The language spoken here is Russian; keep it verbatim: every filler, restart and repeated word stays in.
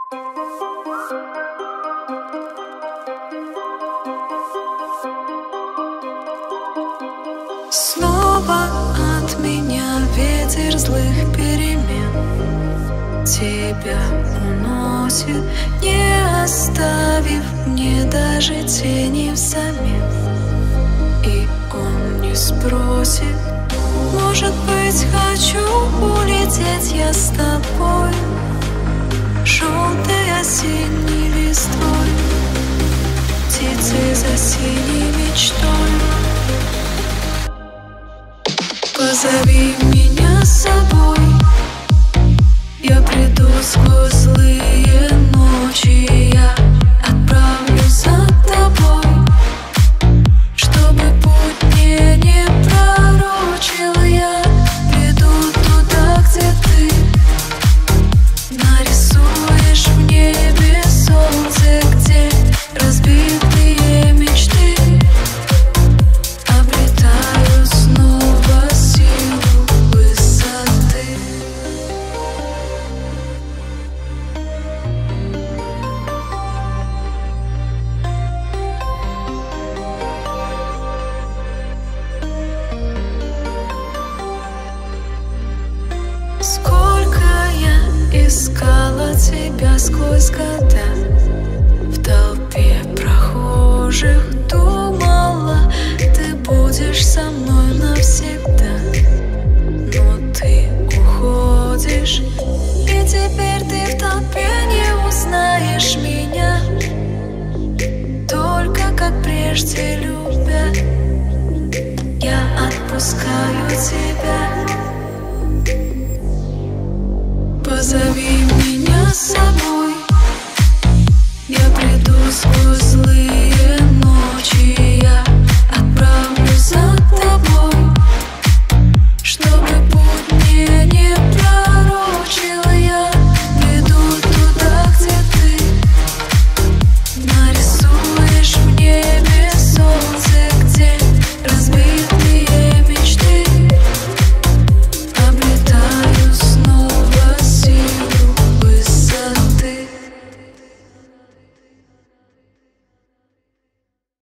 Снова от меня ветер злых перемен тебя уносит, не оставив мне даже тени взамен. И он не спросит, может быть, хочу улететь я с тобой, желтой осенней листвой, птицей за синей мечтой. Позови меня с собой, я приду сквозь злые ночи, я отправлюсь за тобой, чтобы путь мне не пророчил. Я приду туда, где ты нарисуешь в небе солнце, где разбитые мечты обретают снова силу высоты. Сколько я искала тебя сквозь года, в толпе прохожих думала, ты будешь со мной навсегда. Но ты уходишь, и теперь ты в толпе не узнаешь меня, только как прежде любя. Я отпускаю тебя. Позови меня.